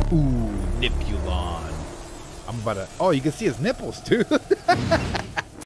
Ooh, Nipulon. I'm about to... Oh, you can see his nipples, too.